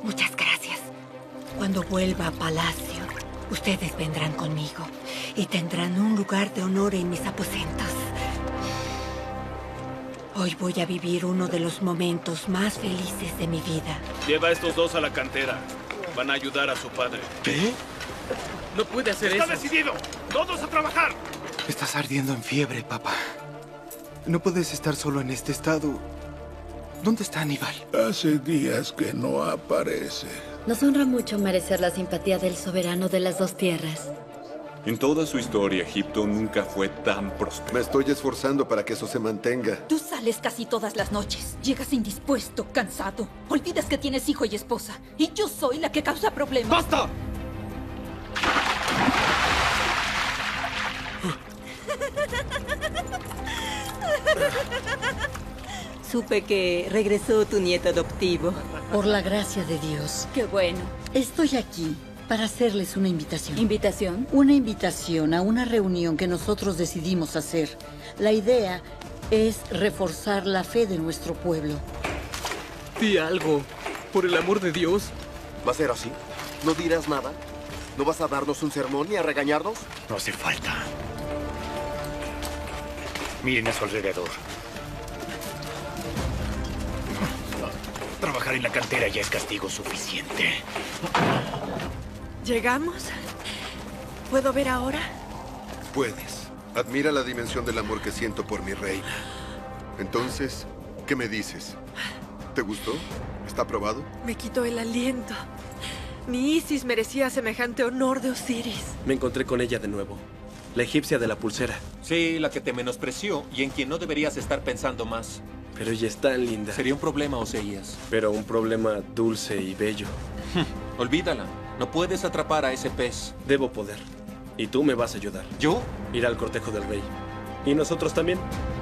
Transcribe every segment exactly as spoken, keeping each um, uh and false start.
Muchas gracias. Cuando vuelva a palacio, ustedes vendrán conmigo y tendrán un lugar de honor en mis aposentos. Hoy voy a vivir uno de los momentos más felices de mi vida. Lleva a estos dos a la cantera. Van a ayudar a su padre. ¿Qué? No puede hacer eso. ¡Está decidido! ¡Todos a trabajar! Estás ardiendo en fiebre, papá. No puedes estar solo en este estado. ¿Dónde está Aníbal? Hace días que no aparece. Nos honra mucho merecer la simpatía del soberano de las dos tierras. En toda su historia, Egipto nunca fue tan próspero. Me estoy esforzando para que eso se mantenga. Tú sales casi todas las noches. Llegas indispuesto, cansado. Olvidas que tienes hijo y esposa. Y yo soy la que causa problemas. ¡Basta! Supe que regresó tu nieto adoptivo. Por la gracia de Dios. Qué bueno. Estoy aquí para hacerles una invitación. ¿Invitación? Una invitación a una reunión que nosotros decidimos hacer. La idea es reforzar la fe de nuestro pueblo. Di algo, por el amor de Dios. ¿Va a ser así? ¿No dirás nada? ¿No vas a darnos un sermón ni a regañarnos? No hace falta. Miren a su alrededor. Trabajar en la cantera ya es castigo suficiente. ¿Llegamos? ¿Puedo ver ahora? Puedes. Admira la dimensión del amor que siento por mi reina. Entonces, ¿qué me dices? ¿Te gustó? ¿Está aprobado? Me quitó el aliento. Ni Isis merecía semejante honor de Osiris. Me encontré con ella de nuevo. La egipcia de la pulsera. Sí, la que te menospreció y en quien no deberías estar pensando más. Pero ella es tan linda. Sería un problema, Oseías. Pero un problema dulce y bello. Olvídala. No puedes atrapar a ese pez. Debo poder. Y tú me vas a ayudar. ¿Yo? Ir al cortejo del rey. ¿Y nosotros también?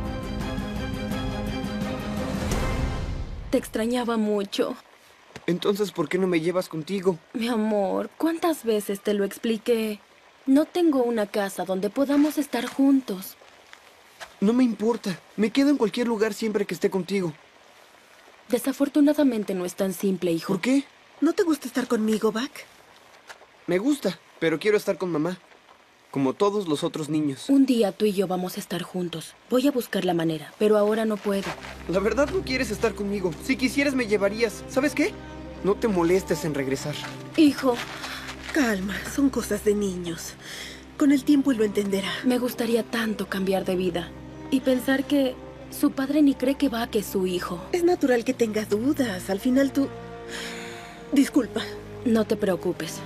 Te extrañaba mucho. Entonces, ¿por qué no me llevas contigo? Mi amor, ¿cuántas veces te lo expliqué? No tengo una casa donde podamos estar juntos. No me importa. Me quedo en cualquier lugar siempre que esté contigo. Desafortunadamente no es tan simple, hijo. ¿Por qué? ¿No te gusta estar conmigo, Buck? Me gusta, pero quiero estar con mamá. Como todos los otros niños. Un día tú y yo vamos a estar juntos. Voy a buscar la manera, pero ahora no puedo. La verdad no quieres estar conmigo. Si quisieras me llevarías. ¿Sabes qué? No te molestes en regresar. Hijo. Calma, son cosas de niños. Con el tiempo él lo entenderá. Me gustaría tanto cambiar de vida. Y pensar que su padre ni cree que va que es su hijo. Es natural que tenga dudas. Al final tú... Disculpa. No te preocupes.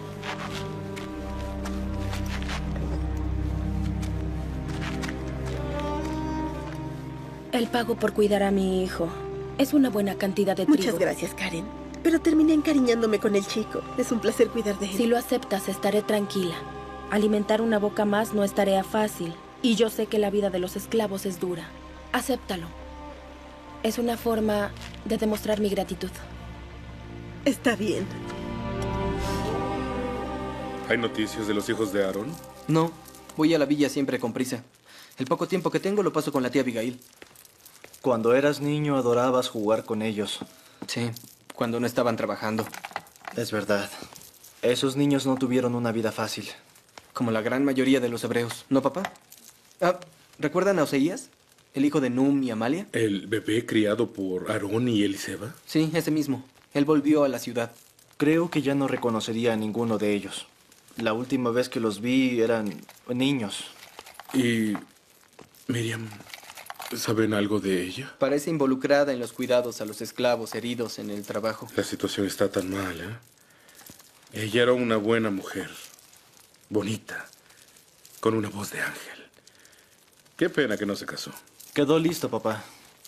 El pago por cuidar a mi hijo es una buena cantidad de trigo. Muchas gracias, Karen. Pero terminé encariñándome con el chico. Es un placer cuidar de él. Si lo aceptas, estaré tranquila. Alimentar una boca más no es tarea fácil. Y yo sé que la vida de los esclavos es dura. Acéptalo. Es una forma de demostrar mi gratitud. Está bien. ¿Hay noticias de los hijos de Aarón? No. Voy a la villa siempre con prisa. El poco tiempo que tengo lo paso con la tía Abigail. Cuando eras niño adorabas jugar con ellos. Sí, cuando no estaban trabajando. Es verdad. Esos niños no tuvieron una vida fácil. Como la gran mayoría de los hebreos, ¿no, papá? Ah, ¿recuerdan a Oseías? ¿El hijo de Num y Amalia? ¿El bebé criado por Aarón y Eliseba? Sí, ese mismo. Él volvió a la ciudad. Creo que ya no reconocería a ninguno de ellos. La última vez que los vi eran niños. ¿Y Miriam, saben algo de ella? Parece involucrada en los cuidados a los esclavos heridos en el trabajo. La situación está tan mal, ¿eh? Ella era una buena mujer. Bonita. Con una voz de ángel. Qué pena que no se casó. Quedó listo, papá.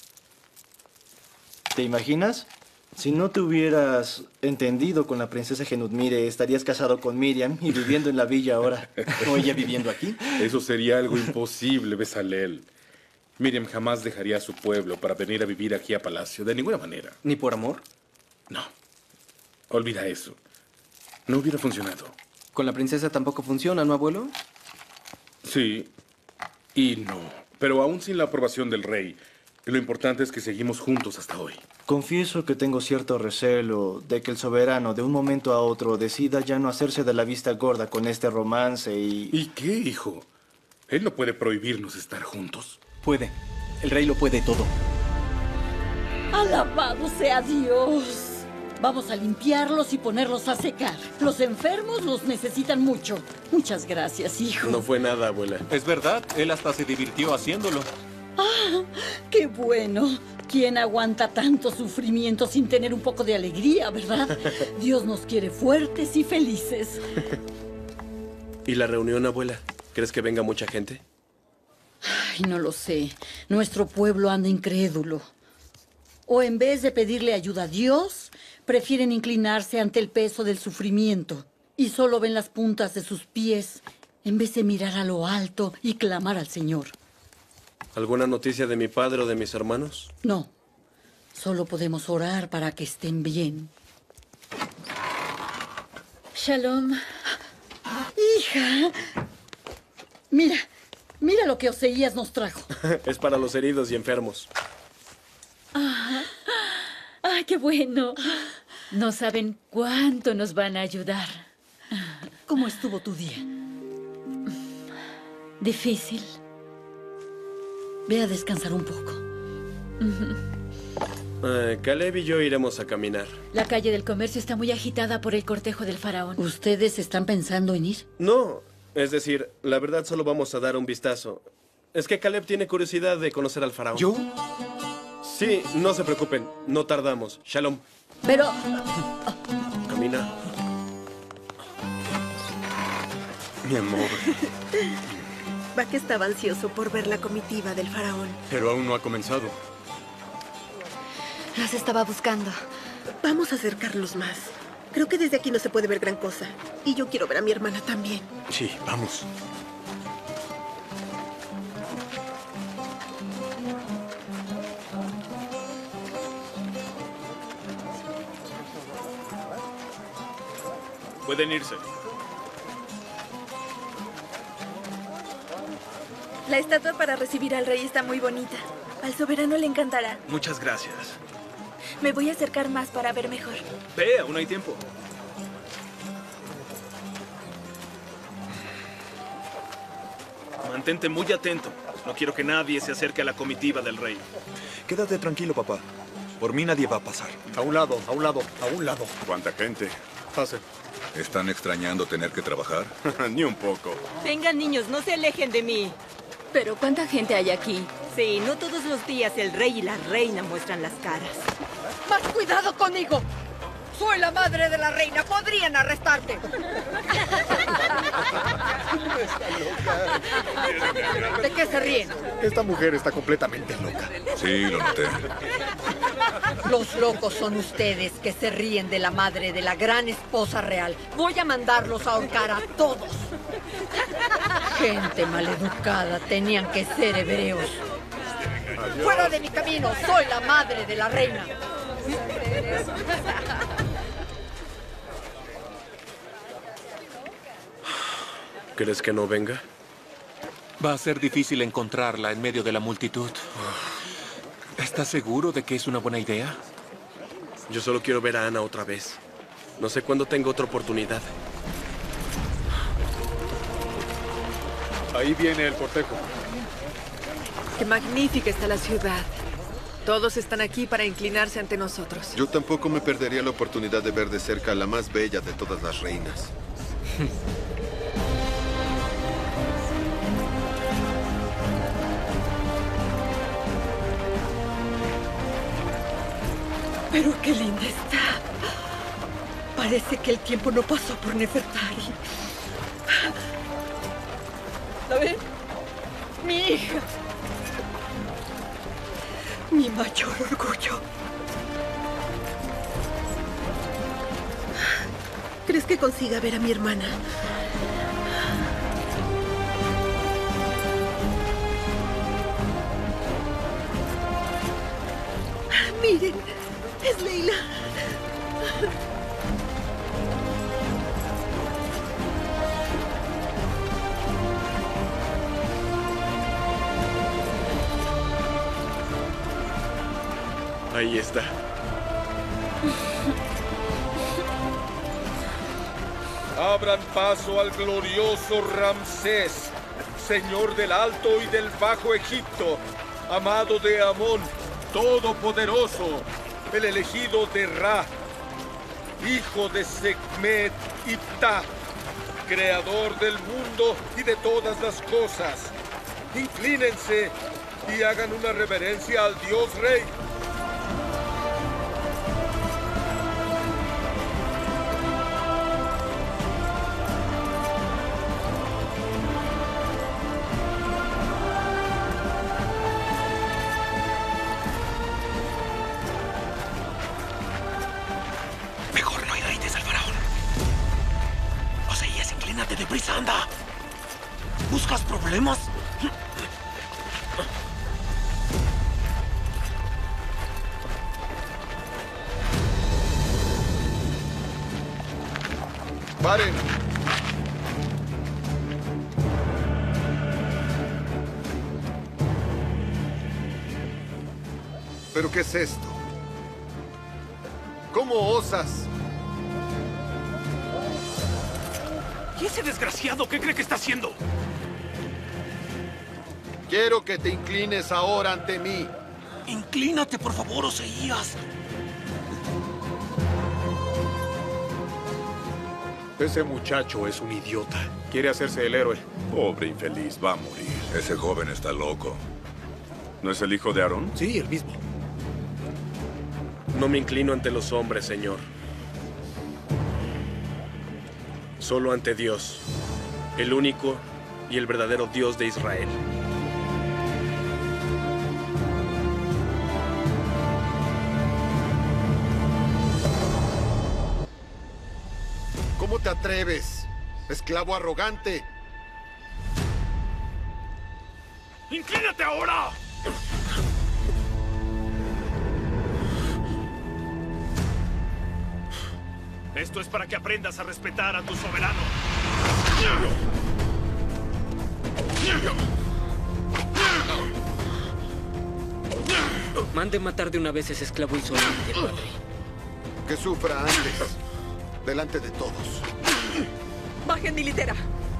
¿Te imaginas? Si no te hubieras entendido con la princesa Genudmire, estarías casado con Miriam y viviendo en la villa ahora. ¿O ella viviendo aquí? Eso sería algo imposible, Bezalel. Miriam jamás dejaría a su pueblo para venir a vivir aquí a Palacio, de ninguna manera. ¿Ni por amor? No. Olvida eso. No hubiera funcionado. ¿Con la princesa tampoco funciona, no, abuelo? Sí y no. Pero aún sin la aprobación del rey, Y lo importante es que seguimos juntos hasta hoy. Confieso que tengo cierto recelo de que el soberano de un momento a otro decida ya no hacerse de la vista gorda con este romance y... ¿Y qué, hijo? Él no puede prohibirnos estar juntos. Puede. El rey lo puede todo. ¡Alabado sea Dios! Vamos a limpiarlos y ponerlos a secar. Los enfermos los necesitan mucho. Muchas gracias, hijo. No fue nada, abuela. Es verdad, él hasta se divirtió haciéndolo. ¡Ah! ¡Qué bueno! ¿Quién aguanta tanto sufrimiento sin tener un poco de alegría, verdad? Dios nos quiere fuertes y felices. ¿Y la reunión, abuela? ¿Crees que venga mucha gente? Ay, no lo sé. Nuestro pueblo anda incrédulo. O en vez de pedirle ayuda a Dios, prefieren inclinarse ante el peso del sufrimiento y solo ven las puntas de sus pies en vez de mirar a lo alto y clamar al Señor. ¿Alguna noticia de mi padre o de mis hermanos? No. Solo podemos orar para que estén bien. Shalom. Hija. Mira, mira lo que Oseías nos trajo. Es para los heridos y enfermos. Ah, ah, qué bueno. No saben cuánto nos van a ayudar. ¿Cómo estuvo tu día? Difícil. Ve a descansar un poco. Eh, Caleb y yo iremos a caminar. La calle del comercio está muy agitada por el cortejo del faraón. ¿Ustedes están pensando en ir? No, es decir, la verdad solo vamos a dar un vistazo. Es que Caleb tiene curiosidad de conocer al faraón. ¿Yo? Sí, no se preocupen, no tardamos. Shalom. Pero... Camina. Mi amor. Buck estaba ansioso por ver la comitiva del faraón. Pero aún no ha comenzado. Las estaba buscando. Vamos a acercarlos más. Creo que desde aquí no se puede ver gran cosa. Y yo quiero ver a mi hermana también. Sí, vamos. Pueden irse. La estatua para recibir al rey está muy bonita. Al soberano le encantará. Muchas gracias. Me voy a acercar más para ver mejor. Ve, aún hay tiempo. Mantente muy atento. No quiero que nadie se acerque a la comitiva del rey. Quédate tranquilo, papá. Por mí nadie va a pasar. A un lado, a un lado, a un lado. ¿Cuánta gente? Pase. ¿Están extrañando tener que trabajar? Ni un poco. Vengan, niños, no se alejen de mí. Pero ¿cuánta gente hay aquí? Sí, no todos los días el rey y la reina muestran las caras. ¡Más cuidado conmigo! Soy la madre de la reina. Podrían arrestarte. ¿De qué se ríen? Esta mujer está completamente loca. Sí, lo noté. Los locos son ustedes que se ríen de la madre de la gran esposa real. Voy a mandarlos a ahorcar a todos. Gente maleducada, tenían que ser hebreos. Adiós. ¡Fuera de mi camino! ¡Soy la madre de la reina! ¿Crees que no venga? Va a ser difícil encontrarla en medio de la multitud. ¿Estás seguro de que es una buena idea? Yo solo quiero ver a Ana otra vez. No sé cuándo tengo otra oportunidad. Ahí viene el cortejo. Qué magnífica está la ciudad. Todos están aquí para inclinarse ante nosotros. Yo tampoco me perdería la oportunidad de ver de cerca a la más bella de todas las reinas. Pero qué linda está. Parece que el tiempo no pasó por Nefertari. ¿La ven? Mi hija. Mi mayor orgullo. ¿Crees que consiga ver a mi hermana? Miren, es Leila. Ahí está. Abran paso al glorioso Ramsés, señor del Alto y del Bajo Egipto, amado de Amón, todopoderoso, el elegido de Ra, hijo de Sekhmet y Ptah, creador del mundo y de todas las cosas. Inclínense y hagan una reverencia al Dios Rey. Mejor no irrites al faraón. Oseías, inclínate deprisa, anda. ¿Buscas problemas? ¡Paren! ¿Pero qué es esto? ¿Cómo osas? ¿Y ese desgraciado qué cree que está haciendo? Quiero que te inclines ahora ante mí. Inclínate, por favor, Oseías. Ese muchacho es un idiota. Quiere hacerse el héroe. Pobre infeliz, va a morir. Ese joven está loco. ¿No es el hijo de Aarón? Sí, el mismo. No me inclino ante los hombres, Señor. Solo ante Dios, el único y el verdadero Dios de Israel. ¿Cómo te atreves, esclavo arrogante? ¡Inclínate ahora! Esto es para que aprendas a respetar a tu soberano. Mande matar de una vez ese esclavo insolente, padre. Que sufra antes, delante de todos. ¡Bajen mi litera!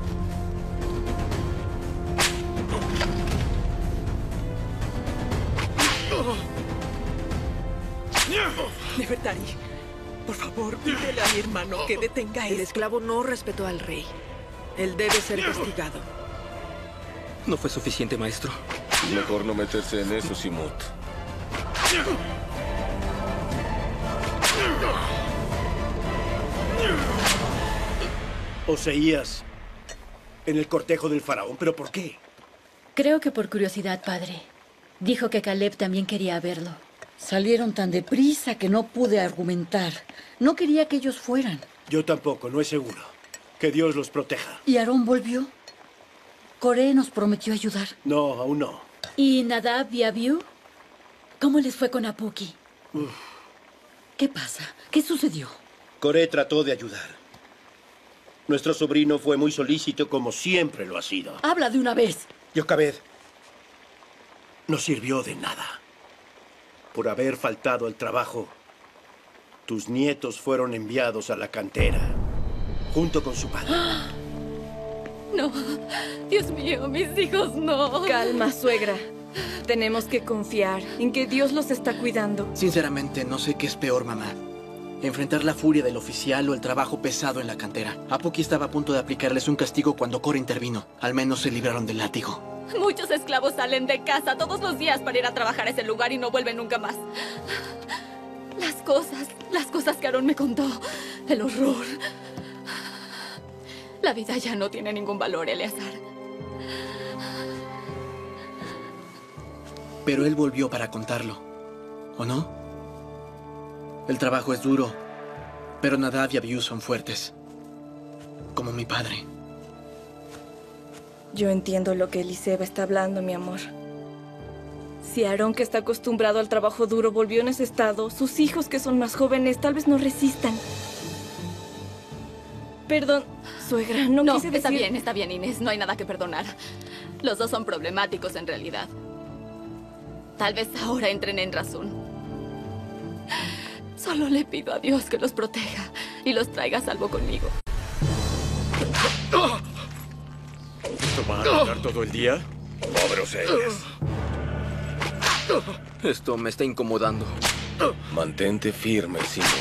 Nefertari, por favor, pídele a mi hermano que detenga esto. El esclavo no respetó al rey. Él debe ser castigado. ¿No fue suficiente, maestro? Mejor no meterse en eso, Simut. Oseías, en el cortejo del faraón. ¿Pero por qué? Creo que por curiosidad, padre. Dijo que Caleb también quería verlo. Salieron tan deprisa que no pude argumentar. No quería que ellos fueran. Yo tampoco, no es seguro. Que Dios los proteja. ¿Y Aarón volvió? Coré nos prometió ayudar. No, aún no. ¿Y Nadab y Abiú? ¿Cómo les fue con Apuki? Uf. ¿Qué pasa? ¿Qué sucedió? Coré trató de ayudar. Nuestro sobrino fue muy solícito, como siempre lo ha sido. Habla de una vez. Yocabed no sirvió de nada. Por haber faltado al trabajo, tus nietos fueron enviados a la cantera, junto con su padre. No, Dios mío, mis hijos no. Calma, suegra. Tenemos que confiar en que Dios los está cuidando. Sinceramente, no sé qué es peor, mamá. Enfrentar la furia del oficial o el trabajo pesado en la cantera. Apuki estaba a punto de aplicarles un castigo cuando Cora intervino. Al menos se libraron del látigo. Muchos esclavos salen de casa todos los días para ir a trabajar a ese lugar y no vuelven nunca más. Las cosas, las cosas que Aarón me contó. El horror. La vida ya no tiene ningún valor, Eleazar. Pero él volvió para contarlo, ¿o no? El trabajo es duro, pero Nadab y Abiú son fuertes. Como mi padre. Yo entiendo lo que Eliseba está hablando, mi amor. Si Aarón, que está acostumbrado al trabajo duro, volvió en ese estado, sus hijos, que son más jóvenes, tal vez no resistan. Perdón, suegra, no, no quise decir... está bien, está bien, Inés. No hay nada que perdonar. Los dos son problemáticos, en realidad. Tal vez ahora entren en razón. Solo le pido a Dios que los proteja y los traiga a salvo conmigo. ¿Esto va a durar todo el día? Pobre eres. Esto me está incomodando. Mantente firme, Simón.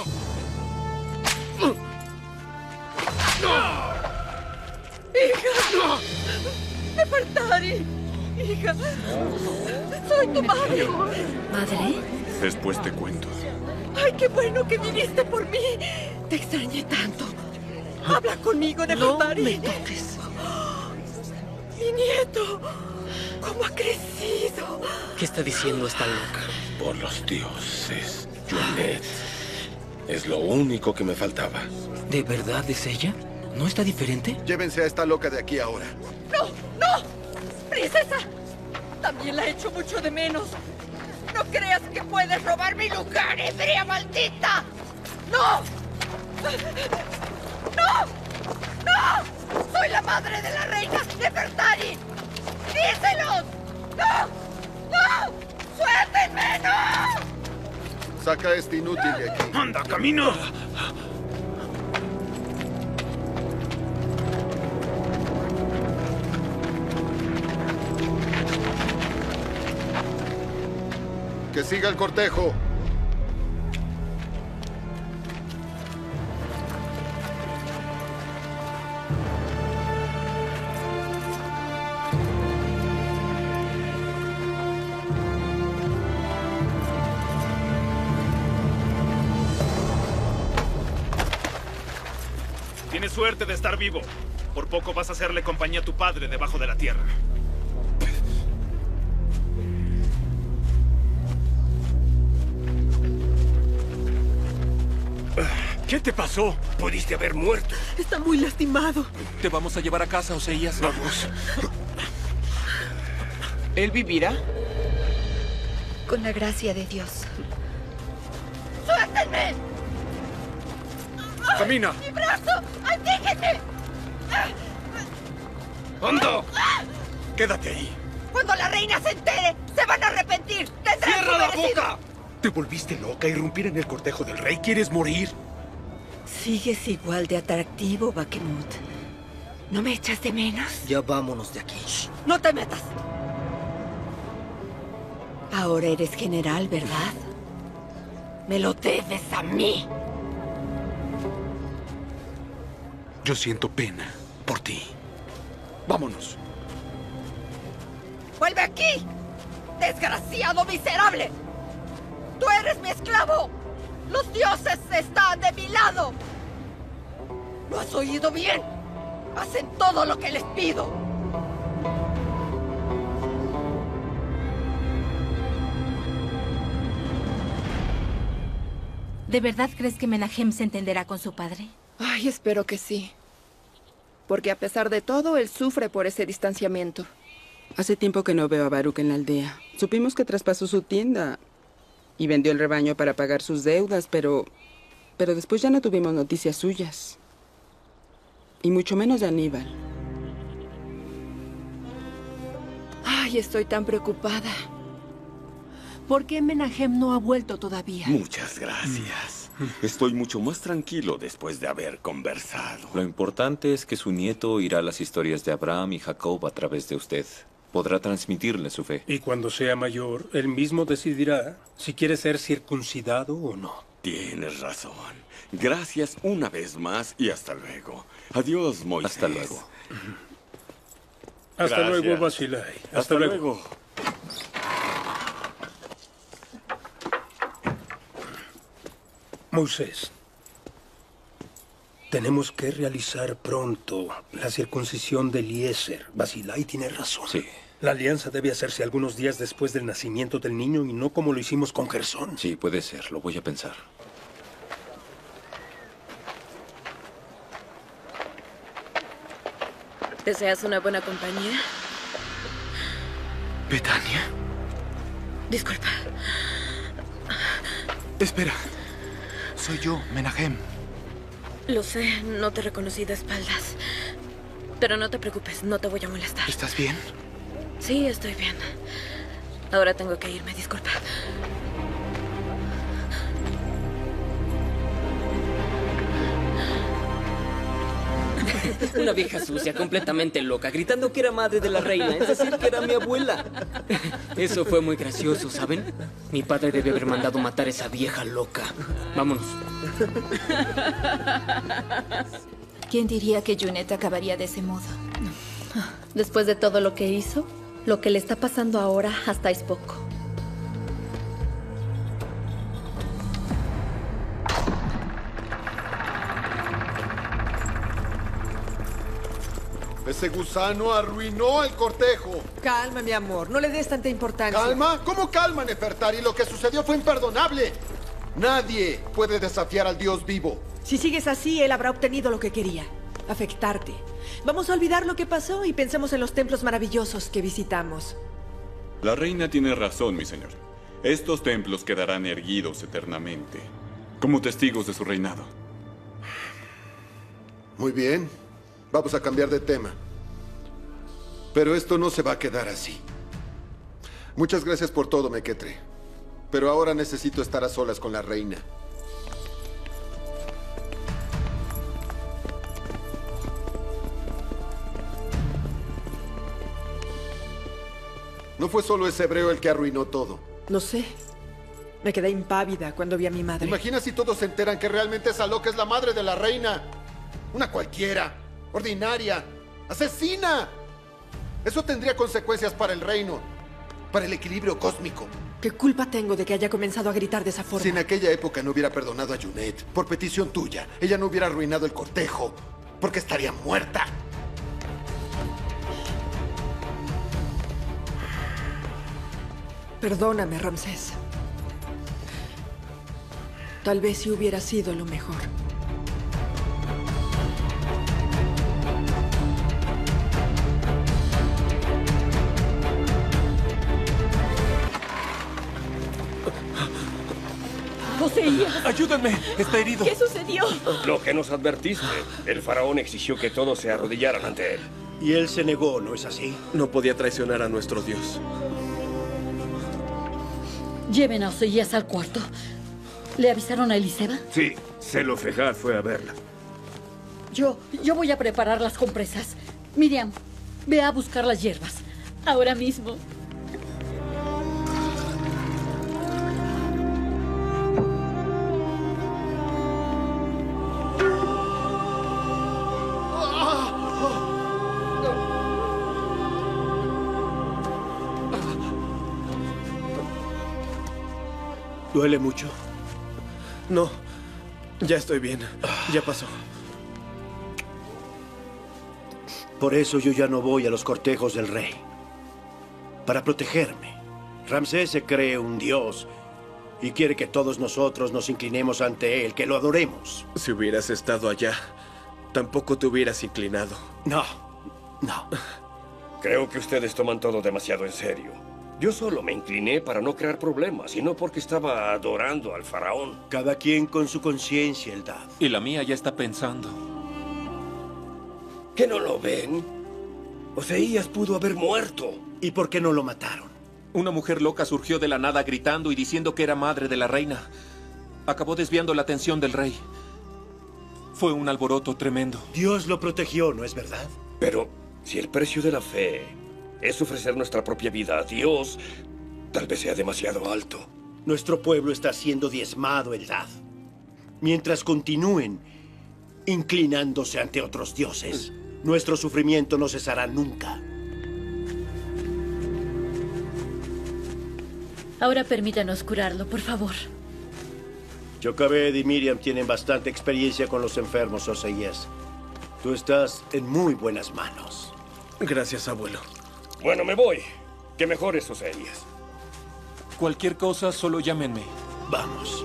¡Hija! ¡Nefertari! ¡Hija! ¡Soy tu madre! ¿Madre? Después te cuento. ¡Ay, qué bueno que viniste por mí! Te extrañé tanto. Habla conmigo, Nefertari. No me toques. Mi nieto. ¿Cómo ha crecido? ¿Qué está diciendo esta loca? Por los dioses, Junet. Es lo único que me faltaba. ¿De verdad es ella? ¿No está diferente? Llévense a esta loca de aquí ahora. ¡No! ¡No! ¡Princesa! También la echo mucho de menos. ¡No creas que puedes robar mi lugar, hebrea maldita! ¡No! ¡No! ¡No! ¡Soy la madre de la reina Nefertari! ¡Díselos! ¡No! ¡No! ¡Suéltenme! ¡No! Saca a este inútil de aquí. ¡Anda, camino! ¡Que siga el cortejo! Tienes suerte de estar vivo. Por poco vas a hacerle compañía a tu padre debajo de la tierra. ¿Qué te pasó? Pudiste haber muerto. Está muy lastimado. Te vamos a llevar a casa, Oseías. Vamos. ¿Él vivirá? Con la gracia de Dios. ¡Suéltenme! ¡Camina! ¡Mi brazo! ¡Ay, déjenme! ¡Anda! Quédate ahí. Cuando la reina se entere, se van a arrepentir. ¡Tendrán ¡Cierra la merecido! boca! ¿Te volviste loca? ¿Irrumpir en el cortejo del rey? ¿Quieres morir? Sigues igual de atractivo, Bakhemut. ¿No me echas de menos? Ya vámonos de aquí. ¡No te metas! Ahora eres general, ¿verdad? Me lo debes a mí. Yo siento pena por ti. Vámonos. ¡Vuelve aquí! ¡Desgraciado miserable! ¡Tú eres mi esclavo! ¡Los dioses están de mi lado! ¿No has oído bien? Hacen todo lo que les pido. ¿De verdad crees que Menahem se entenderá con su padre? Ay, espero que sí. Porque a pesar de todo, él sufre por ese distanciamiento. Hace tiempo que no veo a Baruch en la aldea. Supimos que traspasó su tienda y vendió el rebaño para pagar sus deudas, pero... Pero después ya no tuvimos noticias suyas. Y mucho menos de Aníbal. Ay, estoy tan preocupada. ¿Por qué Menahem no ha vuelto todavía? Muchas gracias. Estoy mucho más tranquilo después de haber conversado. Lo importante es que su nieto oirá las historias de Abraham y Jacob a través de usted. Podrá transmitirle su fe. Y cuando sea mayor, él mismo decidirá si quiere ser circuncidado o no. Tienes razón. Gracias una vez más y hasta luego. Adiós, Moisés. Hasta luego. Hasta Gracias. luego, Basilai. Hasta, Hasta luego. luego. Moisés, tenemos que realizar pronto la circuncisión de Eliezer. Basilai tiene razón. Sí. La alianza debe hacerse algunos días después del nacimiento del niño y no como lo hicimos con Gersón. Sí, puede ser. Lo voy a pensar. ¿Deseas una buena compañía? ¿Betania? Disculpa. Espera. Soy yo, Menahem. Lo sé, no te reconocí de espaldas. Pero no te preocupes, no te voy a molestar. ¿Estás bien? Sí, estoy bien. Ahora tengo que irme, disculpa. Una vieja sucia, completamente loca, gritando que era madre de la reina, es decir, que era mi abuela. Eso fue muy gracioso, ¿saben? Mi padre debe haber mandado matar a esa vieja loca. Vámonos. ¿Quién diría que Junet acabaría de ese modo? Después de todo lo que hizo, lo que le está pasando ahora hasta es poco. Ese gusano arruinó el cortejo. Calma, mi amor. No le des tanta importancia. ¿Calma? ¿Cómo calma, Nefertari? Lo que sucedió fue imperdonable. Nadie puede desafiar al Dios vivo. Si sigues así, él habrá obtenido lo que quería. Afectarte. Vamos a olvidar lo que pasó y pensemos en los templos maravillosos que visitamos. La reina tiene razón, mi señor. Estos templos quedarán erguidos eternamente, como testigos de su reinado. Muy bien. Vamos a cambiar de tema. Pero esto no se va a quedar así. Muchas gracias por todo, Mequetre. Pero ahora necesito estar a solas con la reina. No fue solo ese hebreo el que arruinó todo. No sé. Me quedé impávida cuando vi a mi madre. Imagina si todos se enteran que realmente esa loca es la madre de la reina. Una cualquiera. Ordinaria. Asesina. Eso tendría consecuencias para el reino. Para el equilibrio cósmico. ¿Qué culpa tengo de que haya comenzado a gritar de esa forma? Si en aquella época no hubiera perdonado a Junet, por petición tuya, ella no hubiera arruinado el cortejo. Porque estaría muerta. Perdóname, Ramsés. Tal vez si hubiera sido lo mejor. Oseías. ¡Ayúdenme! ¡Está herido! ¿Qué sucedió? Lo que nos advertiste. El faraón exigió que todos se arrodillaran ante él. Y él se negó, ¿no es así? No podía traicionar a nuestro Dios. Lleven a Oseías al cuarto. ¿Le avisaron a Eliseba? Sí, Zelofejad fue a verla. Yo, yo voy a preparar las compresas. Miriam, ve a buscar las hierbas. Ahora mismo. ¿Duele mucho? No, ya estoy bien. Ya pasó. Por eso yo ya no voy a los cortejos del rey. Para protegerme. Ramsés se cree un dios y quiere que todos nosotros nos inclinemos ante él, que lo adoremos. Si hubieras estado allá, tampoco te hubieras inclinado. No, no. Creo que ustedes toman todo demasiado en serio. Yo solo me incliné para no crear problemas y no porque estaba adorando al faraón. Cada quien con su conciencia, Eldad. Y la mía ya está pensando. ¿Qué no lo ven? Oseías pudo haber muerto. ¿Y por qué no lo mataron? Una mujer loca surgió de la nada gritando y diciendo que era madre de la reina. Acabó desviando la atención del rey. Fue un alboroto tremendo. Dios lo protegió, ¿no es verdad? Pero si el precio de la fe es ofrecer nuestra propia vida a Dios, tal vez sea demasiado alto. Nuestro pueblo está siendo diezmado, Eldad. Mientras continúen inclinándose ante otros dioses, nuestro sufrimiento no cesará nunca. Ahora permítanos curarlo, por favor. Jochebed y Miriam tienen bastante experiencia con los enfermos, Oseías. Tú estás en muy buenas manos. Gracias, abuelo. Bueno, me voy. Que mejores, Oseías. Cualquier cosa, solo llámenme. Vamos.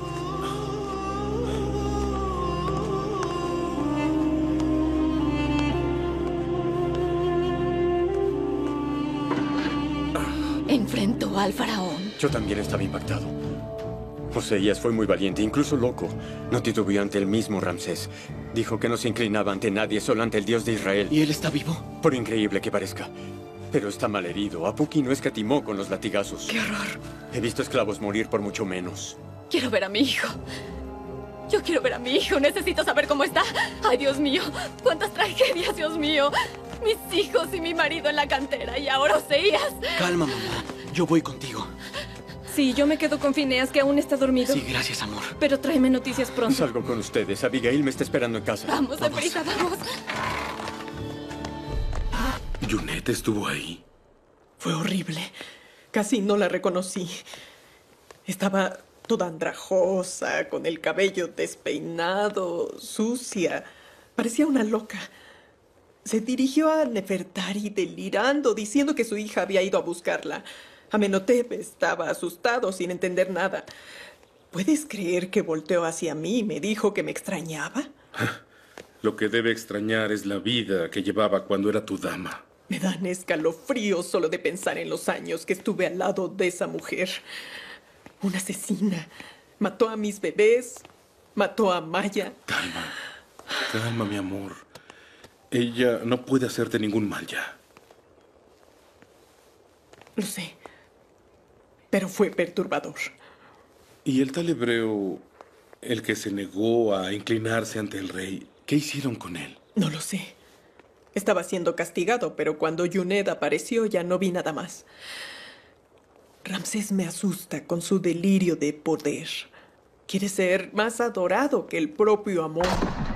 Enfrentó al faraón. Yo también estaba impactado. Oseías fue muy valiente, incluso loco. No titubeó ante el mismo Ramsés. Dijo que no se inclinaba ante nadie, solo ante el Dios de Israel. ¿Y él está vivo? Por increíble que parezca. Pero está mal herido. Apuki no escatimó con los latigazos. ¡Qué horror! He visto esclavos morir por mucho menos. Quiero ver a mi hijo. Yo quiero ver a mi hijo. Necesito saber cómo está. Ay, Dios mío. Cuántas tragedias, Dios mío. Mis hijos y mi marido en la cantera. Y ahora Oseías. Calma, mamá. Yo voy contigo. Sí, yo me quedo con Phineas, que aún está dormido. Sí, gracias, amor. Pero tráeme noticias pronto. Salgo con ustedes. Abigail me está esperando en casa. Vamos, deprisa, vamos. ¿Junet estuvo ahí? Fue horrible. Casi no la reconocí. Estaba toda andrajosa, con el cabello despeinado, sucia. Parecía una loca. Se dirigió a Nefertari delirando, diciendo que su hija había ido a buscarla. Amenhotep estaba asustado, sin entender nada. ¿Puedes creer que volteó hacia mí y me dijo que me extrañaba? Lo que debe extrañar es la vida que llevaba cuando era tu dama. Me dan escalofríos solo de pensar en los años que estuve al lado de esa mujer. Una asesina. Mató a mis bebés, mató a Maya. Calma, calma, mi amor. Ella no puede hacerte ningún mal ya. Lo sé, pero fue perturbador. ¿Y el tal hebreo, el que se negó a inclinarse ante el rey, qué hicieron con él? No lo sé. Estaba siendo castigado, pero cuando Junet apareció ya no vi nada más. Ramsés me asusta con su delirio de poder. Quiere ser más adorado que el propio amor.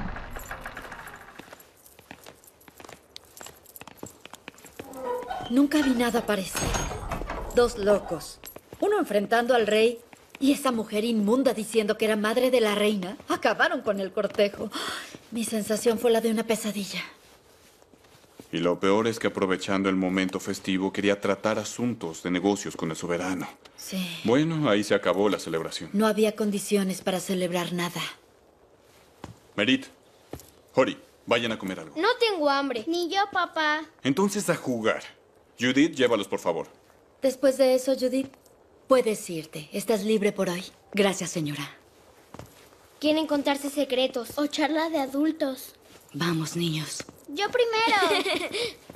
Nunca vi nada parecido. Dos locos. Uno enfrentando al rey y esa mujer inmunda diciendo que era madre de la reina. Acabaron con el cortejo. Mi sensación fue la de una pesadilla. Y lo peor es que aprovechando el momento festivo quería tratar asuntos de negocios con el soberano. Sí. Bueno, ahí se acabó la celebración. No había condiciones para celebrar nada. Merit, Hori, vayan a comer algo. No tengo hambre. Ni yo, papá. Entonces a jugar. Judith, llévalos, por favor. Después de eso, Judith, puedes irte. Estás libre por hoy. Gracias, señora. Quieren contarse secretos o charla de adultos. Vamos, niños. Yo primero.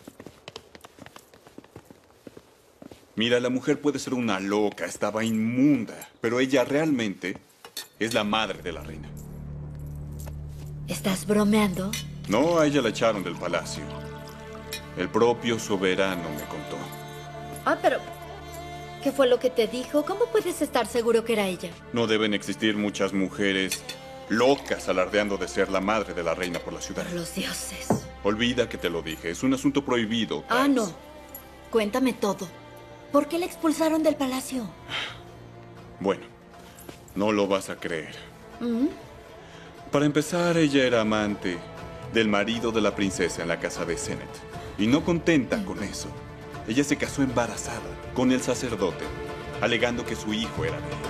Mira, la mujer puede ser una loca, estaba inmunda, pero ella realmente es la madre de la reina. ¿Estás bromeando? No, a ella la echaron del palacio. El propio soberano me contó. Ah, pero... ¿qué fue lo que te dijo? ¿Cómo puedes estar seguro que era ella? No deben existir muchas mujeres locas alardeando de ser la madre de la reina por la ciudad. Por los dioses. Olvida que te lo dije, es un asunto prohibido. Ah, no. Cuéntame todo. ¿Por qué la expulsaron del palacio? Bueno, no lo vas a creer. ¿Mm? Para empezar, ella era amante del marido de la princesa en la casa de Senet. Y no contenta con eso, ella se casó embarazada con el sacerdote, alegando que su hijo era de él.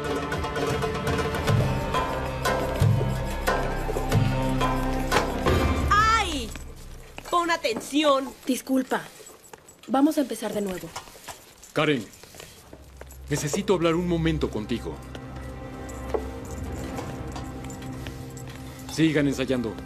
¡Ay! Pon atención. Disculpa. Vamos a empezar de nuevo. Karen, necesito hablar un momento contigo. Sigan ensayando.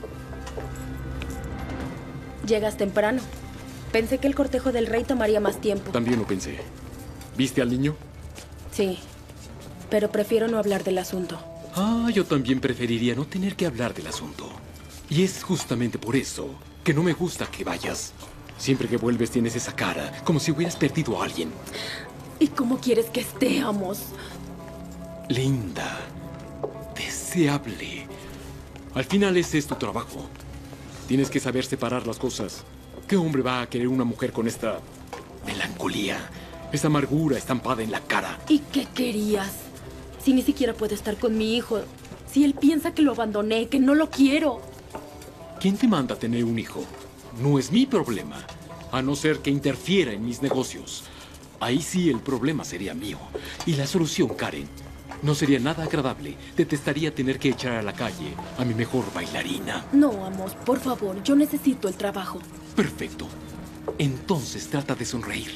Llegas temprano. Pensé que el cortejo del rey tomaría más tiempo. También lo pensé. ¿Viste al niño? Sí, pero prefiero no hablar del asunto. Ah, yo también preferiría no tener que hablar del asunto. Y es justamente por eso que no me gusta que vayas. Siempre que vuelves tienes esa cara, como si hubieras perdido a alguien. ¿Y cómo quieres que estemos? Linda, deseable. Al final ese es tu trabajo. Tienes que saber separar las cosas. ¿Qué hombre va a querer una mujer con esta melancolía, esta amargura estampada en la cara? ¿Y qué querías? Si ni siquiera puede estar con mi hijo. Si él piensa que lo abandoné, que no lo quiero. ¿Quién te manda a tener un hijo? No es mi problema, a no ser que interfiera en mis negocios. Ahí sí el problema sería mío. Y la solución, Karen, no sería nada agradable. Detestaría tener que echar a la calle a mi mejor bailarina. No, Amos, por favor, yo necesito el trabajo. Perfecto. Entonces trata de sonreír.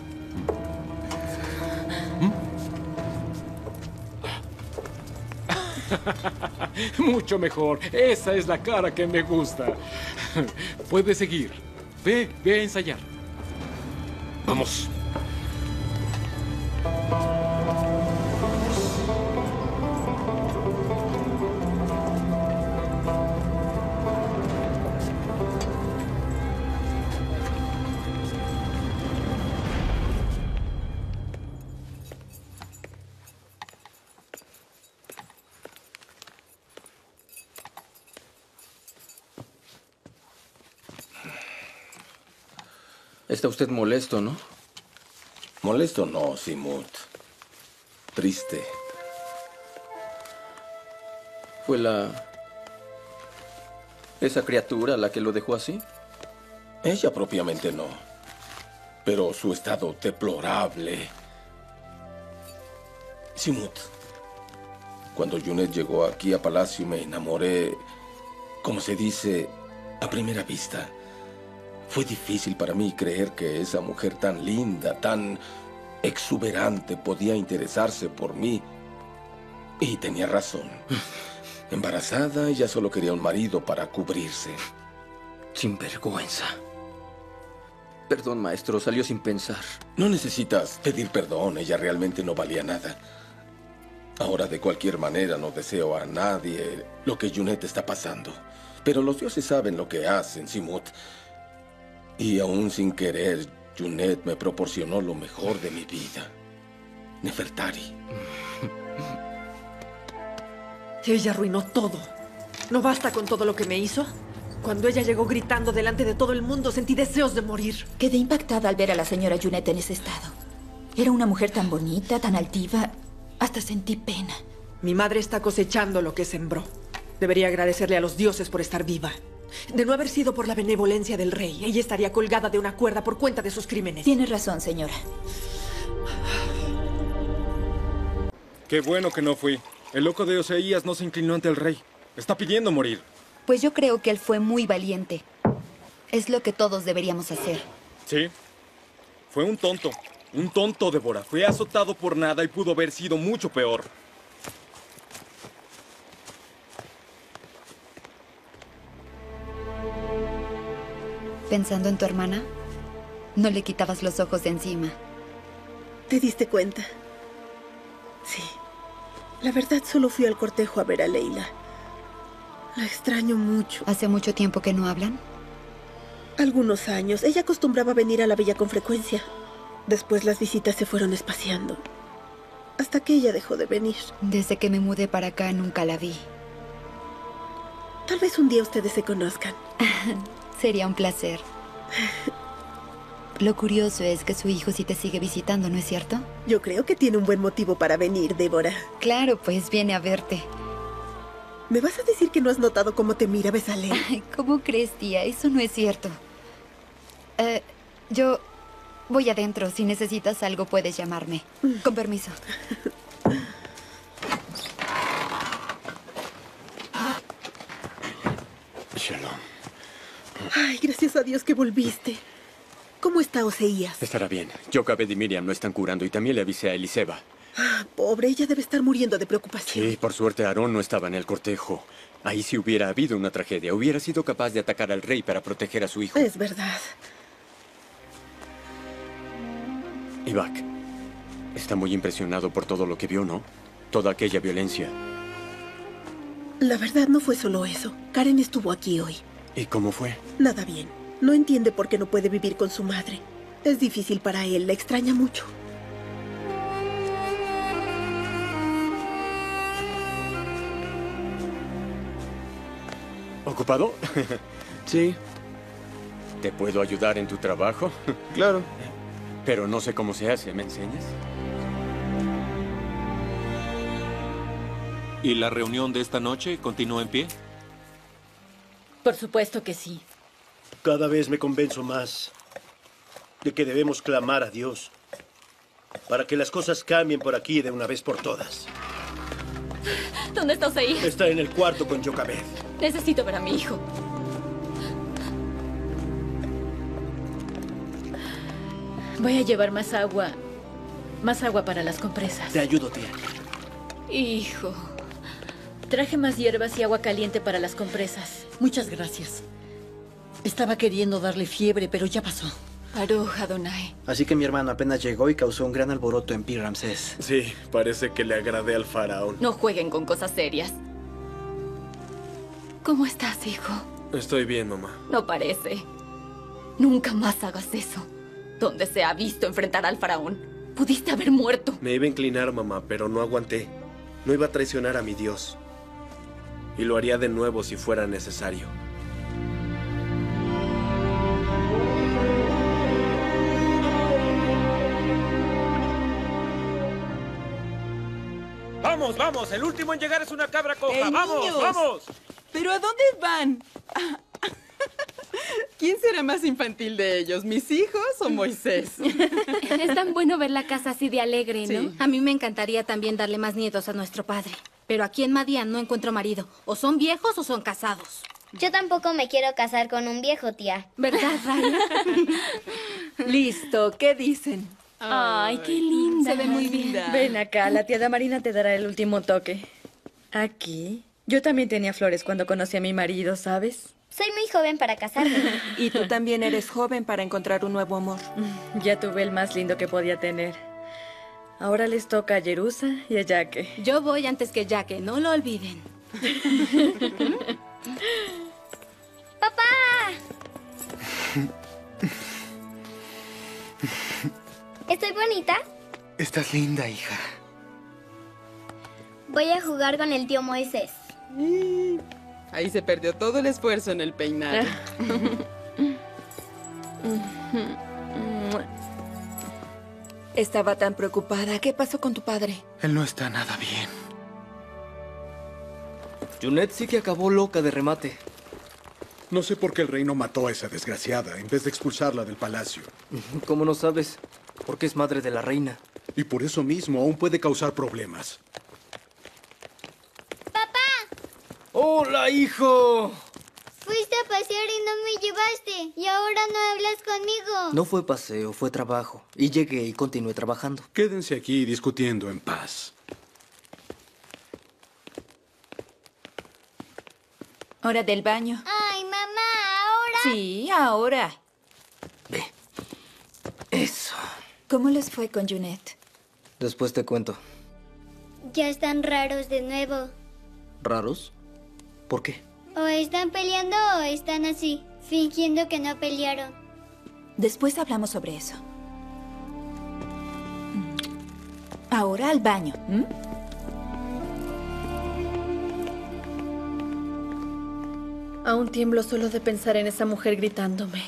¿Mm? Mucho mejor. Esa es la cara que me gusta. Puedes seguir. Ve, ve a ensayar. Vamos. Está usted molesto, ¿no? Molesto no, Simut. Triste. ¿Fue la... esa criatura la que lo dejó así? Ella propiamente no. Pero su estado deplorable. Simut, cuando Junet llegó aquí a Palacio me enamoré, como se dice, a primera vista. Fue difícil para mí creer que esa mujer tan linda, tan exuberante, podía interesarse por mí. Y tenía razón. Embarazada, ella solo quería un marido para cubrirse. Sin vergüenza. Perdón, maestro, salió sin pensar. No necesitas pedir perdón, ella realmente no valía nada. Ahora, de cualquier manera, no deseo a nadie lo que Junet está pasando. Pero los dioses saben lo que hacen, Simut. Y aún sin querer, Junet me proporcionó lo mejor de mi vida. Nefertari. Ella arruinó todo. ¿No basta con todo lo que me hizo? Cuando ella llegó gritando delante de todo el mundo, sentí deseos de morir. Quedé impactada al ver a la señora Junet en ese estado. Era una mujer tan bonita, tan altiva. Hasta sentí pena. Mi madre está cosechando lo que sembró. Debería agradecerle a los dioses por estar viva. De no haber sido por la benevolencia del rey, ella estaría colgada de una cuerda por cuenta de sus crímenes. Tiene razón, señora. Qué bueno que no fui. El loco de Oseías no se inclinó ante el rey. Está pidiendo morir. Pues yo creo que él fue muy valiente. Es lo que todos deberíamos hacer. Sí. Fue un tonto. Un tonto, Débora. Fue azotado por nada y pudo haber sido mucho peor. Pensando en tu hermana, no le quitabas los ojos de encima. ¿Te diste cuenta? Sí. La verdad, solo fui al cortejo a ver a Leila. La extraño mucho. ¿Hace mucho tiempo que no hablan? Algunos años. Ella acostumbraba a venir a la villa con frecuencia. Después las visitas se fueron espaciando. Hasta que ella dejó de venir. Desde que me mudé para acá nunca la vi. Tal vez un día ustedes se conozcan. Sería un placer. Lo curioso es que su hijo sí te sigue visitando, ¿no es cierto? Yo creo que tiene un buen motivo para venir, Débora. Claro, pues viene a verte. ¿Me vas a decir que no has notado cómo te mira Besalén? ¿Cómo crees, tía? Eso no es cierto. Eh, yo voy adentro. Si necesitas algo, puedes llamarme. Con permiso. Shalom. Ay, gracias a Dios que volviste. ¿Cómo está Oseías? Estará bien. Jochebed y Miriam lo están curando y también le avisé a Eliseba. Ah, pobre, ella debe estar muriendo de preocupación. Sí, por suerte Aarón no estaba en el cortejo. Ahí sí hubiera habido una tragedia. Hubiera sido capaz de atacar al rey para proteger a su hijo. Es verdad. Ibak está muy impresionado por todo lo que vio, ¿no? Toda aquella violencia. La verdad no fue solo eso. Karen estuvo aquí hoy. ¿Y cómo fue? Nada bien. No entiende por qué no puede vivir con su madre. Es difícil para él, la extraña mucho. ¿Ocupado? Sí. ¿Te puedo ayudar en tu trabajo? Claro. Pero no sé cómo se hace, ¿me enseñas? ¿Y la reunión de esta noche continúa en pie? Por supuesto que sí. Cada vez me convenzo más de que debemos clamar a Dios para que las cosas cambien por aquí de una vez por todas. ¿Dónde está Oseí? Está en el cuarto con Jochebed. Necesito ver a mi hijo. Voy a llevar más agua. Más agua para las compresas. Te ayudo, tía. Hijo. Traje más hierbas y agua caliente para las compresas. Muchas gracias. Estaba queriendo darle fiebre, pero ya pasó. Baruch Adonai. Así que mi hermano apenas llegó y causó un gran alboroto en Pi Ramsés. Sí, parece que le agradé al faraón. No jueguen con cosas serias. ¿Cómo estás, hijo? Estoy bien, mamá. No parece. Nunca más hagas eso. ¿Dónde se ha visto enfrentar al faraón? Pudiste haber muerto. Me iba a inclinar, mamá, pero no aguanté. No iba a traicionar a mi Dios. Y lo haría de nuevo si fuera necesario. Vamos, vamos. El último en llegar es una cabra coja. ¡Ey, ¡Vamos, niños! vamos! ¿Pero a dónde van? ¿Quién será más infantil de ellos, mis hijos o Moisés? Es tan bueno ver la casa así de alegre, ¿no? Sí. A mí me encantaría también darle más nietos a nuestro padre. Pero aquí en Madián no encuentro marido. O son viejos o son casados. Yo tampoco me quiero casar con un viejo, tía. ¿Verdad, Raya? Listo, ¿qué dicen? Ay, qué linda. Se ve muy bien. Ven acá, la tía Marina te dará el último toque. Aquí. Yo también tenía flores cuando conocí a mi marido, ¿sabes? Soy muy joven para casarme. Y tú también eres joven para encontrar un nuevo amor. Ya tuve el más lindo que podía tener. Ahora les toca a Jerusa y a Jaque. Yo voy antes que Jaque, no lo olviden. ¡Papá! ¿Estoy bonita? Estás linda, hija. Voy a jugar con el tío Moisés. Ahí se perdió todo el esfuerzo en el peinado. Estaba tan preocupada. ¿Qué pasó con tu padre? Él no está nada bien. Junet sí que acabó loca de remate. No sé por qué el rey no mató a esa desgraciada en vez de expulsarla del palacio. ¿Cómo no sabes? Porque es madre de la reina. Y por eso mismo aún puede causar problemas. ¡Hola, hijo! Fuiste a pasear y no me llevaste. Y ahora no hablas conmigo. No fue paseo, fue trabajo. Y llegué y continué trabajando. Quédense aquí discutiendo en paz. Hora del baño. Ay, mamá, ¿ahora? Sí, ahora. Ve. Eso. ¿Cómo les fue con Junet? Después te cuento. Ya están raros de nuevo. ¿Raros? ¿Por qué? O están peleando o están así, fingiendo que no pelearon. Después hablamos sobre eso. Ahora al baño. ¿m? Aún tiemblo solo de pensar en esa mujer gritándome.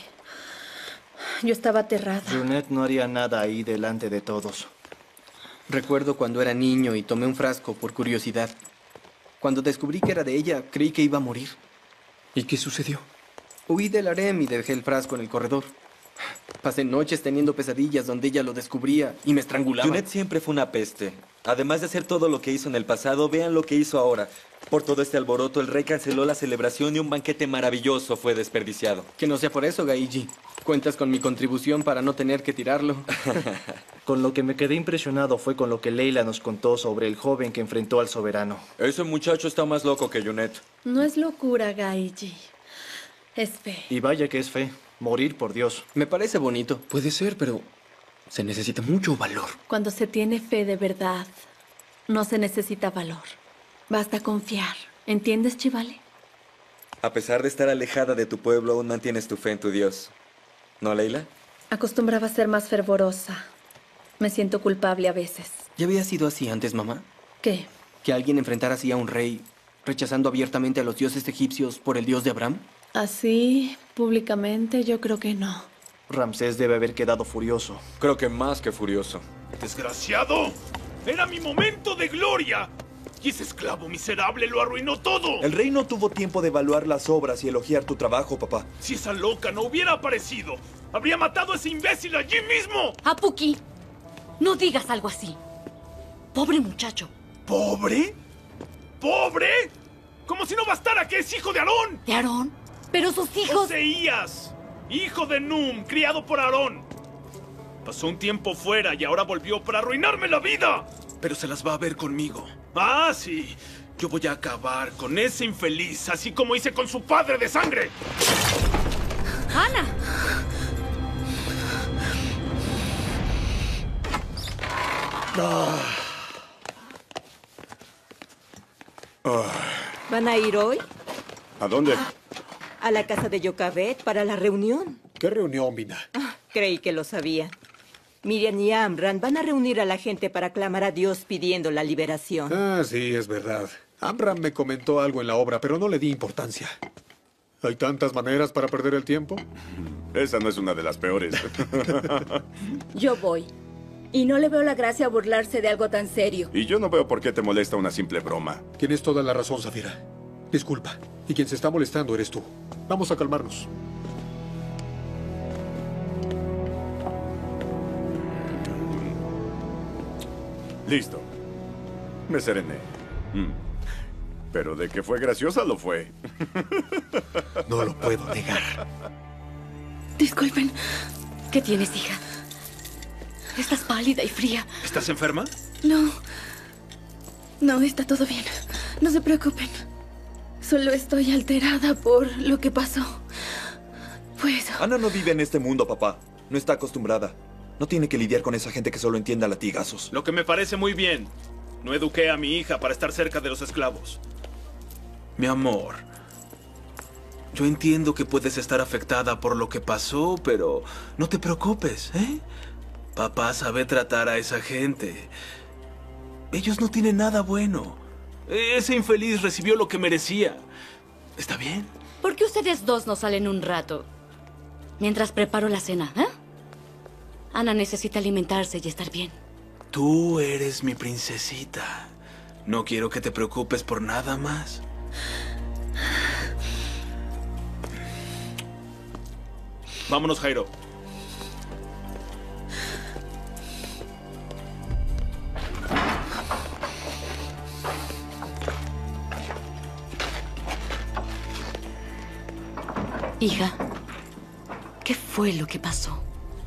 Yo estaba aterrada. Junet no haría nada ahí delante de todos. Recuerdo cuando era niño y tomé un frasco por curiosidad. Cuando descubrí que era de ella, creí que iba a morir. ¿Y qué sucedió? Huí del harem y dejé el frasco en el corredor. Pasé noches teniendo pesadillas donde ella lo descubría y me estrangulaba. Junet siempre fue una peste. Además de hacer todo lo que hizo en el pasado, vean lo que hizo ahora. Por todo este alboroto, el rey canceló la celebración y un banquete maravilloso fue desperdiciado. Que no sea por eso, Gaiji. Cuentas con mi contribución para no tener que tirarlo. Con lo que me quedé impresionado fue con lo que Leila nos contó sobre el joven que enfrentó al soberano. Ese muchacho está más loco que Junet. No es locura, Gaiji. Es fe. Y vaya que es fe. Morir por Dios. Me parece bonito. Puede ser, pero se necesita mucho valor. Cuando se tiene fe de verdad, no se necesita valor. Basta confiar. ¿Entiendes, Chivale? A pesar de estar alejada de tu pueblo, aún mantienes tu fe en tu Dios. ¿No, Leila? Acostumbraba a ser más fervorosa. Me siento culpable a veces. ¿Ya había sido así antes, mamá? ¿Qué? ¿Que alguien enfrentara así a un rey, rechazando abiertamente a los dioses egipcios por el dios de Abraham? Así, públicamente, yo creo que no. Ramsés debe haber quedado furioso. Creo que más que furioso. ¡Desgraciado! ¡Era mi momento de gloria! Y ese esclavo miserable lo arruinó todo. El rey no tuvo tiempo de evaluar las obras y elogiar tu trabajo, papá. Si esa loca no hubiera aparecido, habría matado a ese imbécil allí mismo. Apuki, no digas algo así. Pobre muchacho. ¿Pobre? ¿Pobre? Como si no bastara que es hijo de Aarón. ¿De Aarón? Pero sus hijos... Oseías, hijo de Num, criado por Aarón. Pasó un tiempo fuera y ahora volvió para arruinarme la vida. Pero se las va a ver conmigo. Ah, sí. Yo voy a acabar con ese infeliz, así como hice con su padre de sangre. ¡Ana! Ah. Ah. ¿Van a ir hoy? ¿A dónde? A la casa de Yochebed para la reunión. ¿Qué reunión, Mina? Ah, creí que lo sabía. Miriam y Amran van a reunir a la gente para clamar a Dios pidiendo la liberación. Ah, sí, es verdad. Amram me comentó algo en la obra, pero no le di importancia. ¿Hay tantas maneras para perder el tiempo? Esa no es una de las peores. Yo voy. Y no le veo la gracia a burlarse de algo tan serio. Y yo no veo por qué te molesta una simple broma. Tienes toda la razón, Zafira. Disculpa. Y quien se está molestando eres tú. Vamos a calmarnos. Listo. Me serené. Mm. Pero de que fue graciosa, lo fue. No lo puedo negar. Disculpen. ¿Qué tienes, hija? Estás pálida y fría. ¿Estás enferma? No. No, está todo bien. No se preocupen. Solo estoy alterada por lo que pasó. Pues... Ana no vive en este mundo, papá. No está acostumbrada. No tiene que lidiar con esa gente que solo entiende a latigazos. Lo que me parece muy bien. No eduqué a mi hija para estar cerca de los esclavos. Mi amor, yo entiendo que puedes estar afectada por lo que pasó, pero no te preocupes, ¿eh? Papá sabe tratar a esa gente. Ellos no tienen nada bueno. Ese infeliz recibió lo que merecía. ¿Está bien? ¿Por qué ustedes dos no salen un rato? Mientras preparo la cena, ¿eh? Ana necesita alimentarse y estar bien. Tú eres mi princesita. No quiero que te preocupes por nada más. Vámonos, Jairo. Hija, ¿qué fue lo que pasó?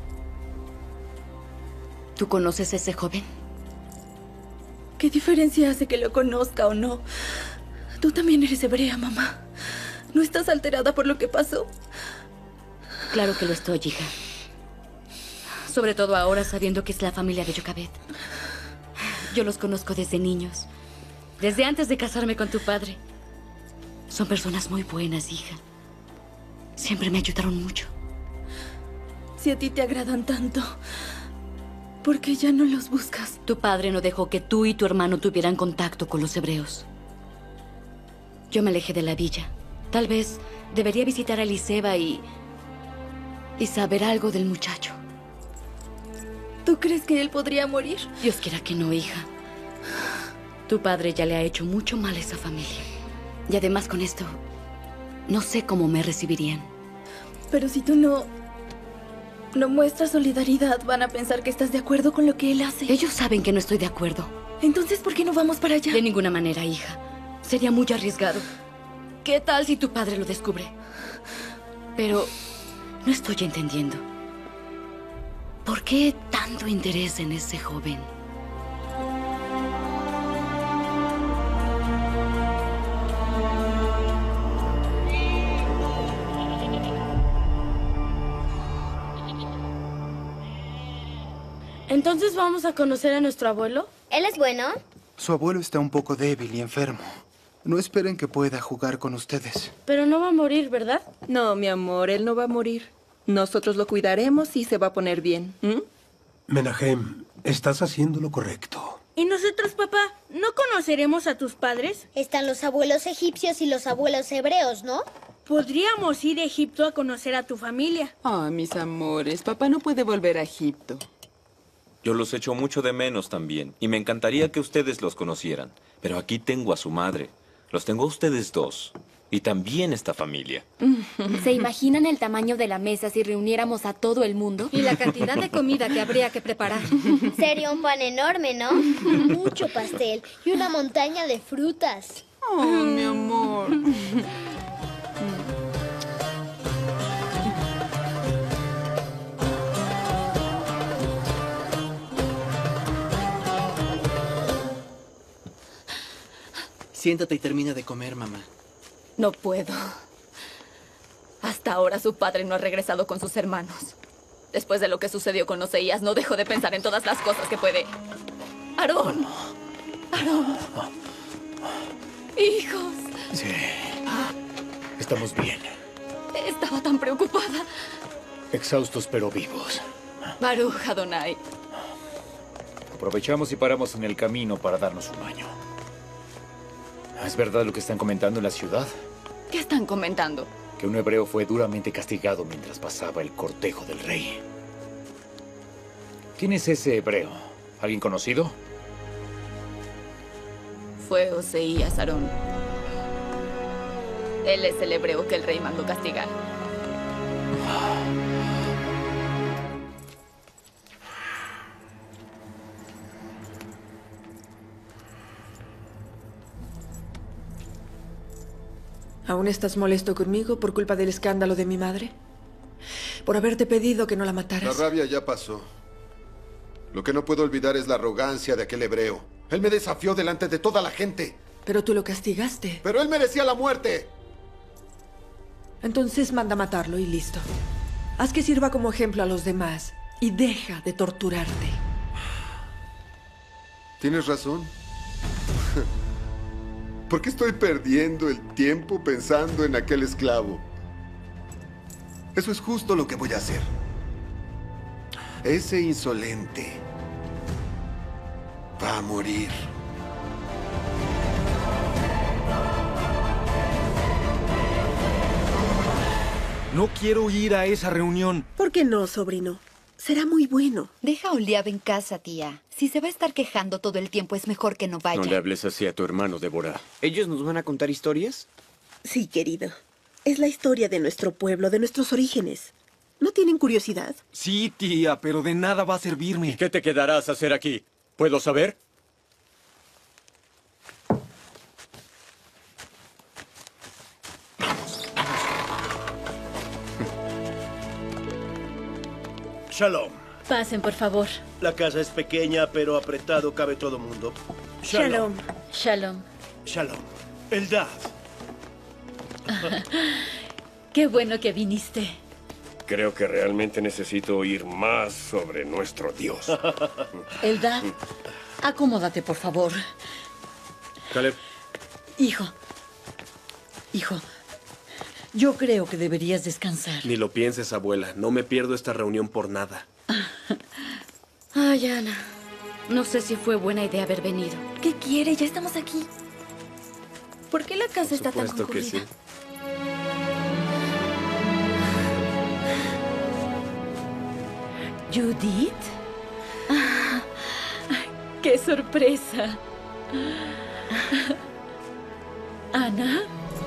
¿Tú conoces a ese joven? ¿Qué diferencia hace que lo conozca o no? Tú también eres hebrea, mamá. ¿No estás alterada por lo que pasó? Claro que lo estoy, hija. Sobre todo ahora sabiendo que es la familia de Jochebed. Yo los conozco desde niños. Desde antes de casarme con tu padre. Son personas muy buenas, hija. Siempre me ayudaron mucho. Si a ti te agradan tanto, ¿por qué ya no los buscas? Tu padre no dejó que tú y tu hermano tuvieran contacto con los hebreos. Yo me alejé de la villa. Tal vez debería visitar a Eliseba y... y saber algo del muchacho. ¿Tú crees que él podría morir? Dios quiera que no, hija. Tu padre ya le ha hecho mucho mal a esa familia. Y además con esto, no sé cómo me recibirían. Pero si tú no... no muestras solidaridad, van a pensar que estás de acuerdo con lo que él hace. Ellos saben que no estoy de acuerdo. Entonces, ¿por qué no vamos para allá? De ninguna manera, hija. Sería muy arriesgado. ¿Qué tal si tu padre lo descubre? Pero no estoy entendiendo. ¿Por qué tanto interés en ese joven? ¿Entonces vamos a conocer a nuestro abuelo? ¿Él es bueno? Su abuelo está un poco débil y enfermo. No esperen que pueda jugar con ustedes. Pero no va a morir, ¿verdad? No, mi amor, él no va a morir. Nosotros lo cuidaremos y se va a poner bien. ¿Mm? Menahem, estás haciendo lo correcto. ¿Y nosotros, papá, no conoceremos a tus padres? Están los abuelos egipcios y los abuelos hebreos, ¿no? Podríamos ir a Egipto a conocer a tu familia. Ah, mis amores, papá no puede volver a Egipto. Yo los echo mucho de menos también, y me encantaría que ustedes los conocieran. Pero aquí tengo a su madre. Los tengo a ustedes dos. Y también esta familia. ¿Se imaginan el tamaño de la mesa si reuniéramos a todo el mundo? Y la cantidad de comida que habría que preparar. Sería un pan enorme, ¿no? Mucho pastel y una montaña de frutas. Oh, mi amor. Siéntate y termina de comer, mamá. No puedo. Hasta ahora su padre no ha regresado con sus hermanos. Después de lo que sucedió con Oseías, no dejo de pensar en todas las cosas que puede... ¡Aarón! ¡Aarón! ¡Hijos! Sí. Estamos bien. Estaba tan preocupada. Exhaustos pero vivos. Baruch Adonai. Aprovechamos y paramos en el camino para darnos un baño. ¿Es verdad lo que están comentando en la ciudad? ¿Qué están comentando? Que un hebreo fue duramente castigado mientras pasaba el cortejo del rey. ¿Quién es ese hebreo? ¿Alguien conocido? Fue Oseías Aarón. Él es el hebreo que el rey mandó castigar. ¿Aún estás molesto conmigo por culpa del escándalo de mi madre? Por haberte pedido que no la La mataras. rabia ya pasó. Lo que no puedo olvidar es la arrogancia de aquel hebreo. Él me desafió delante de toda la gente. Pero tú lo castigaste. Pero él merecía la muerte. Entonces manda matarlo y listo. Haz que sirva como ejemplo a los demás y deja de torturarte. Tienes razón. ¿Por qué estoy perdiendo el tiempo pensando en aquel esclavo? Eso es justo lo que voy a hacer. Ese insolente va a morir. No quiero ir a esa reunión. ¿Por qué no, sobrino? Será muy bueno. Deja a Oliab en casa, tía. Si se va a estar quejando todo el tiempo, es mejor que no vaya. No le hables así a tu hermano, Débora. ¿Ellos nos van a contar historias? Sí, querido. Es la historia de nuestro pueblo, de nuestros orígenes. ¿No tienen curiosidad? Sí, tía, pero de nada va a servirme. ¿Y qué te quedarás a hacer aquí? ¿Puedo saber? Shalom. Pasen, por favor. La casa es pequeña, pero apretado cabe todo mundo. Shalom. Shalom. Shalom. Eldad. Qué bueno que viniste. Creo que realmente necesito oír más sobre nuestro Dios. Eldad, acomódate, por favor. Caleb. Hijo. Hijo. Yo creo que deberías descansar. Ni lo pienses, abuela. No me pierdo esta reunión por nada. Ay, Ana. No sé si fue buena idea haber venido. ¿Qué quiere? Ya estamos aquí. ¿Por qué la casa está tan Supuesto que concurrida? sí. ¿Judith? Ah, ¡qué sorpresa! ¿Ana?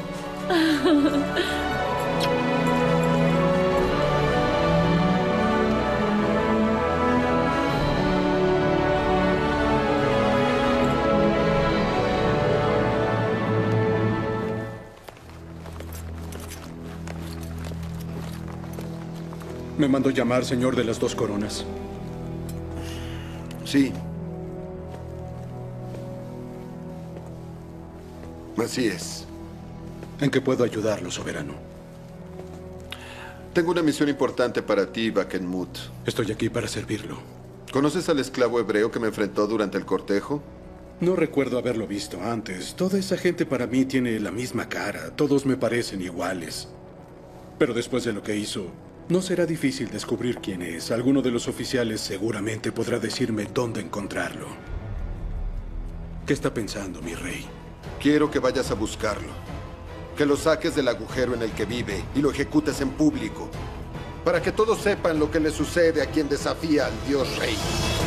Me mandó llamar, señor de las dos coronas. Sí. Así es. ¿En qué puedo ayudarlo, soberano? Tengo una misión importante para ti, Bakenmut. Estoy aquí para servirlo. ¿Conoces al esclavo hebreo que me enfrentó durante el cortejo? No recuerdo haberlo visto antes. Toda esa gente para mí tiene la misma cara. Todos me parecen iguales. Pero después de lo que hizo, no será difícil descubrir quién es. Alguno de los oficiales seguramente podrá decirme dónde encontrarlo. ¿Qué está pensando, mi rey? Quiero que vayas a buscarlo. Que lo saques del agujero en el que vive y lo ejecutes en público. Para que todos sepan lo que le sucede a quien desafía al Dios Rey.